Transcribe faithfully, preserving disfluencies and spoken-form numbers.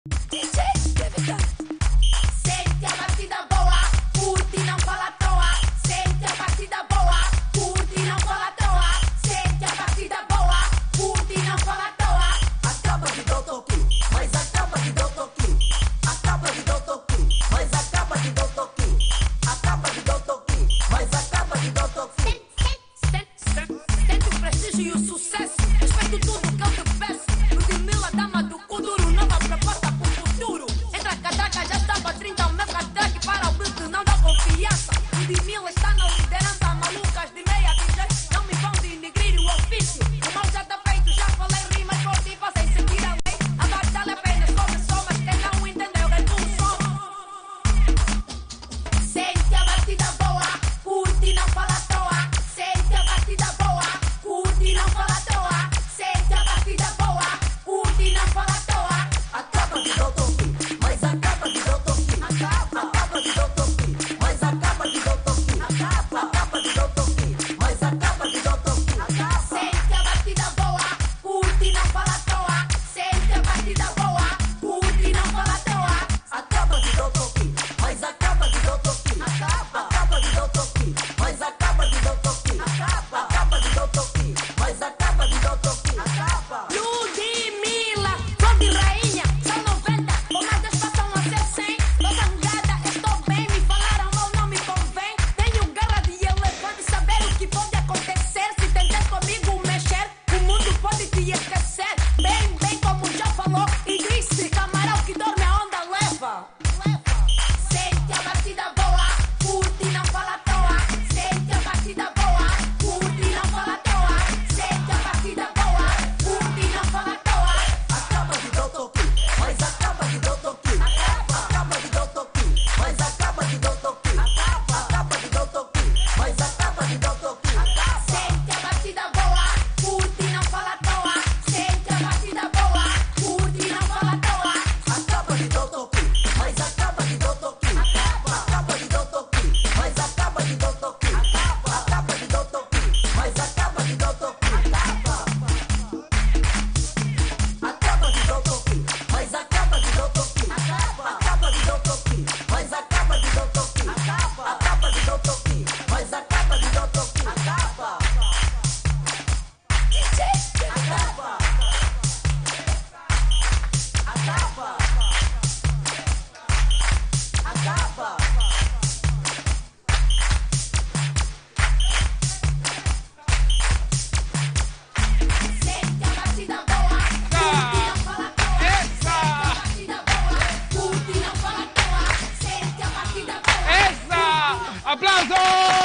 D J Devita. Sente a batida boa, curte e não fala à toa. Sente a batida boa, curte e não fala à toa. Sente a batida boa, curte e não fala à toa. Acaba de dar o toque, mas acaba de dar o toque. Acaba de dar o toque, mas acaba de dar o toque. Acaba de dar o toque, mas acaba de dar o toque. Sente, sente, sente o prestígio e o sucesso. Respeito tudo que eu te peço. Ludmilla, dama do Kuduro, nova proposta pro futuro. Entra a catraca, já estava trinta, o meu catraque para o beat não dá confiança. Ludmilla está na liderança, malucas de meia D J. Não me vão denegrir o ofício. O mal já está feito, já falei rimas forte e fazem sentir a lei. A batalha apenas começou, mas quem não entendeu é do som. Sente a batida boa, curte e não fala à toa. Sente a batida boa, curte e não fala à toa. Sente a batida boa, curte e não fala à toa. Acaba de dar o toque, mas acaba de dar o toque. Acaba, acaba de dar o toque, mas acaba de dar o toque. Acaba, acaba de dar o toque, mas acaba de dar o toque. Sente a batida boa, curte e não fala à toa. Sente a batida boa, curte e não fala à toa. Acaba de dar o toque, mas acaba de dar o toque. Acaba, acaba de dar o toque, mas acaba de dar o toque. Acaba, acaba de dar o toque, mas acaba de dar o toque. Acaba. Ludmilla, flor de rainha, são noventa, ou mais dez passam a ser cem. Tô zangada, estou bem, me falaram mal, não me convém. Tenho garra de elefante, saber o que pode acontecer. Se tentar comigo mexer, o mundo pode te esquecer. Bem, bem, como já falou, Idris, camarão que dorme a onda leva. Sente a batida boa, curte e não fala à toa. Sente a batida boa, curte e não fala à toa. Sente a batida boa, curte e não fala à toa. Acaba de dar o toque, mas acaba de dar o toque. Acaba, acaba de dar o toque, mas acaba de dar o toque. Acaba, acaba de dar o toque, mas acaba de dar o toque. Sente a batida boa, curte e não fala à toa. Sente a batida boa, curte e não fala à toa. Acaba de dar o toque, mas acaba de dar o toque. Acaba, acaba de dar o toque, mas acaba de dar o toque. Acaba, acaba de dar o toque, mas acaba de dar o toque. Acaba. Acaba de dar o toque, mas acaba de dar o toque. Acaba, acaba de dar o toque, mas acaba de dar o toque. Acaba, acaba de dar o toque, mas acaba de dar o toque. Acaba. D J Devita. Acaba. Acaba. Acaba. Sente a batida boa, curte e não fala à toa. Sente a batida boa, curte e não fala à toa. Sente a batida boa. ¡Esa! ¡Aplausos!